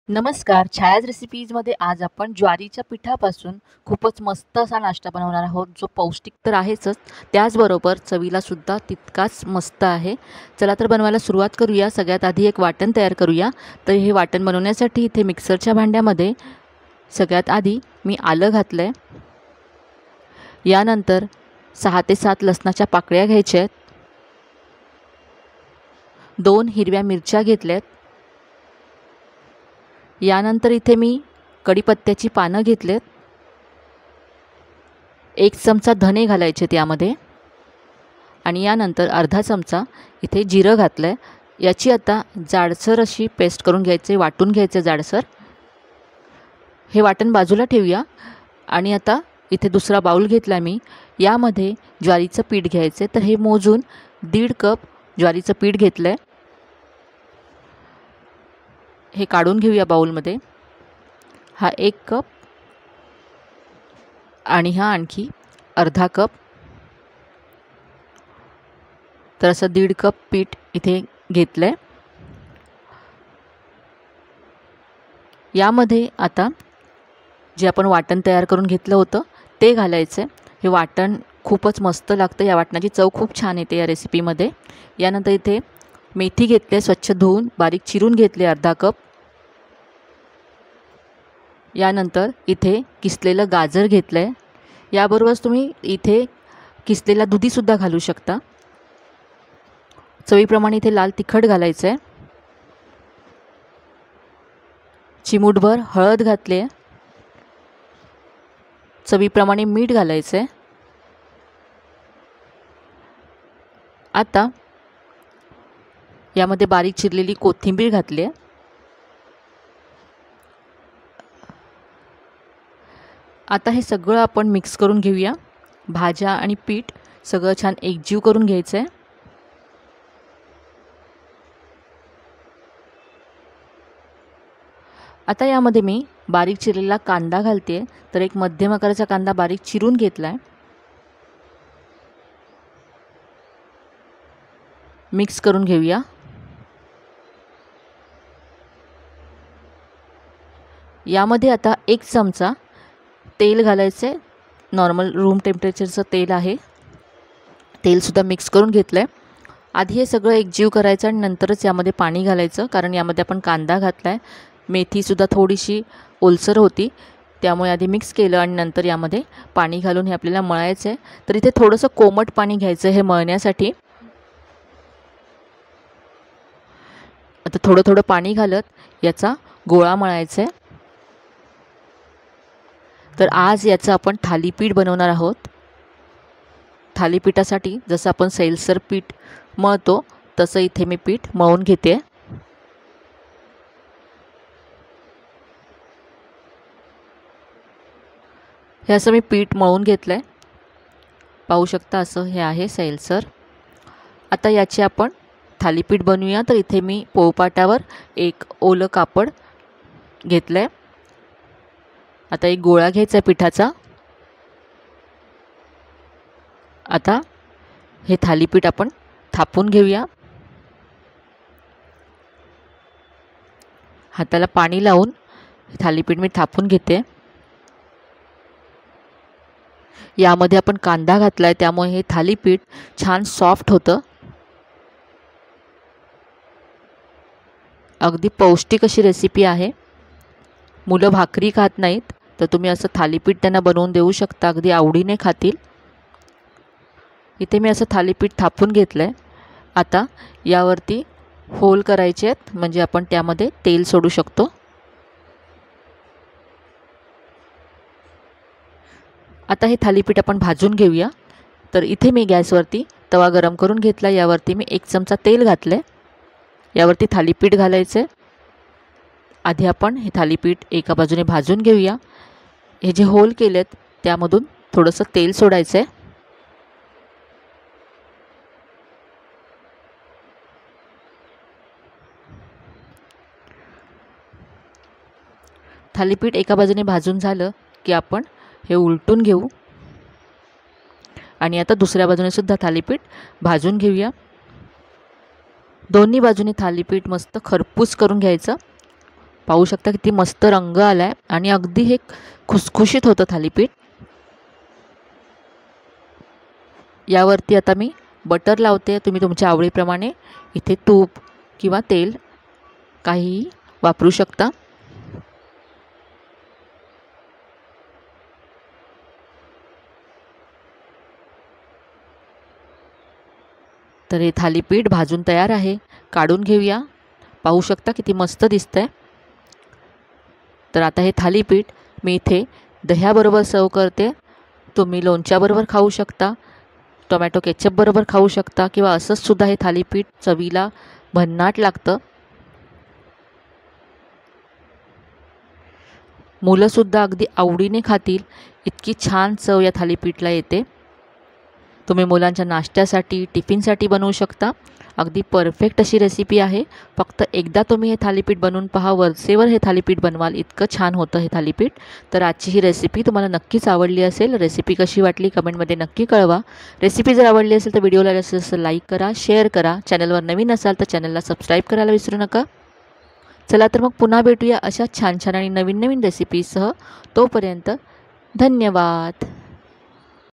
नमस्कार. छायाज रेसिपीजमध्ये आज आपण ज्वारीच्या पिठापासून खूपच मस्त असा नाश्ता बनवणार आहोत, जो पौष्टिक तर आहेचच, त्याचबरोबर चवीला सुद्धा तितकाच मस्त आहे. चला तर बनवायला सुरुवात करूया. सगळ्यात आधी एक वाटण तयार करूया. तर हे वाटण बनवण्यासाठी इथे मिक्सरच्या भांड्यामध्ये सगळ्यात आधी मी आलं घातलं आहे. यानंतर 6 ते 7 लसणाच्या पाकळ्या घ्यायच्या आहेत. 2 हिरव्या मिरच्या घेतल्यात. यानंतर इथे मी कढीपत्त्याची पानं घेतलेत. 1 चमचा धने घालायचे त्यामध्ये आणि यानंतर अर्धा चमचा इथे जिरं घातलं आहे. याची आता जाडसर अशी पेस्ट करून घ्यायचे, वाटून घ्यायचे जाडसर. हे वाटण बाजूला ठेवूया आणि आता इथे दुसरा बाउल घेतला मी. यामध्ये ज्वारीचं पीठ घ्यायचे. तर हे मोजून 1.5 कप ज्वारीचं पीठ घेतलं आहे. हे काढून घेऊया बाउलमध्ये. हा 1 कप आणि हा आणखी अर्धा कप. तर असं 1.5 कप पीठ इथे घेतलं आहे. यामध्ये आता जे आपण वाटण तयार करून घेतलं होतं ते घालायचं आहे. हे वाटण खूपच मस्त लागतं. या वाटणाची चव खूप छान येते या रेसिपीमध्ये. यानंतर इथे मेथी घेतले, स्वच्छ धुवून बारीक चिरून घेतले अर्धा कप. यानंतर इथे किसलेलं गाजर घेतलं आहे. याबरोबरच तुम्ही इथे किसलेला दुधीसुद्धा घालू शकता. चवीप्रमाणे इथे लाल तिखट घालायचं आहे. चिमूटभर हळद घातली आहे. चवीप्रमाणे मीठ घालायचं आहे. आता यामध्ये बारीक चिरलेली कोथिंबीर घातली आहे. आता हे सगळं आपण मिक्स करून घेऊया. भाज्या आणि पीठ सगळं छान एकजीव करून घ्यायचं आहे. आता यामध्ये मी बारीक चिरलेला कांदा घालते. तर एक मध्यम आकाराचा कांदा बारीक चिरून घेतला आहे. मिक्स करून घेऊया. यामध्ये आता 1 चमचा तेल घालायचं आहे. नॉर्मल रूम टेम्परेचरचं तेल आहे. तेलसुद्धा मिक्स करून घेतलं आहे. आधी हे सगळं एकजीव करायचं आणि नंतरच यामध्ये पाणी घालायचं, कारण यामध्ये आपण कांदा घातला आहे. मेथीसुद्धा थोडीशी ओलसर होती, त्यामुळे आधी मिक्स केलं आणि नंतर यामध्ये पाणी घालून हे आपल्याला मळायचं आहे. तर इथे थोडंसं कोमट पाणी घ्यायचं हे मळण्यासाठी. आता थोडं थोडं पाणी घालत याचा गोळा मळायचा आहे. तर आज याचं आपण थालीपीठ बनवणार आहोत. थालीपीठासाठी जसं आपण सैलसर पीठ मळतो तसं इथे मी पीठ मळून घेते. हे असं मी पीठ मळून घेतलं आहे. पाहू शकता असं हे आहे सैलसर. आता याचे आपण थालीपीठ बनवूया. तर इथे मी पोळपाटावर एक ओलं कापड घेतलं आहे. आता एक गोळा घ्यायचा आहे पिठाचा. आता हे थालीपीठ आपण थापून घेऊया. हाताला पाणी लावून थालीपीठ मी थापून घेते. यामध्ये आपण कांदा घातला आहे, त्यामुळे हे थालीपीठ छान सॉफ्ट होतं. अगदी पौष्टिक अशी रेसिपी आहे. मुलं भाकरी खात नाहीत, तर तुम्ही असं थालीपीठ त्यांना बनवून देऊ शकता. अगदी आवडीने खातील. इथे मी असं थालीपीठ थापून घेतलं आहे. आता यावरती होल करायचे आहेत, म्हणजे आपण त्यामध्ये तेल सोडू शकतो. आता हे थालीपीठ आपण भाजून घेऊया. तर इथे मी गॅसवरती तवा गरम करून घेतला. यावरती मी 1 चमचा तेल घातलं आहे. यावरती थालीपीठ घालायचं आहे. आधी आपण हे थालीपीठ एका बाजूने भाजून घेऊया. हे जे होल केलेत त्यामधून थोडंसं तेल सोडायचं आहे. थालीपीठ एका बाजूने भाजून झालं की आपण हे उलटून घेऊ आणि आता दुसऱ्या बाजूने सुद्धा थालीपीठ भाजून घेऊया. दोन्ही बाजूने थालीपीठ मस्त खरपूस करून घ्यायचं. पाहू शकता किती मस्त रंग आला आहे आणि अगदी हे खुसखुशीत होतं थालीपीठ. यावरती आता मी बटर लावते. तुम्ही तुमच्या आवडीप्रमाणे इथे तूप किंवा तेल काहीही वापरू शकता. तर हे थालीपीठ भाजून तयार आहे. काढून घेऊया. पाहू शकता किती मस्त दिसतंय. तर आता हे थालीपीठ मी इथे दह्याबरोबर सर्व करते. तुम्ही लोणच्याबरोबर खाऊ शकता, टोमॅटो केचपबरोबर खाऊ शकता किंवा असंच सुद्धा हे थालीपीठ चवीला भन्नाट लागतं. मुलंसुद्धा अगदी आवडीने खातील इतकी छान चव या थालीपीठला येते. तुम्ही मुलांच्या नाश्त्यासाठी टिफिनसाठी बनवू शकता. अगदी परफेक्ट अशी रेसिपी आहे. फक्त एकदा तुम्ही हे थालीपीठ बनवून पहा. वरचेवर हे थालीपीठ बनवाल इतकं छान होतं हे थालीपीठ. तर आजची ही रेसिपी तुम्हाला नक्कीच आवडली असेल. रेसिपी कशी वाटली कमेंटमध्ये नक्की कळवा. रेसिपी जर आवडली असेल तर व्हिडिओला लाईक करा, शेअर करा. चॅनलवर नवीन असाल तर चॅनलला सबस्क्राईब करायला विसरू नका. चला तर मग पुन्हा भेटूया अशा छान छान आणि नवीन नवीन रेसिपीसह. तोपर्यंत धन्यवाद.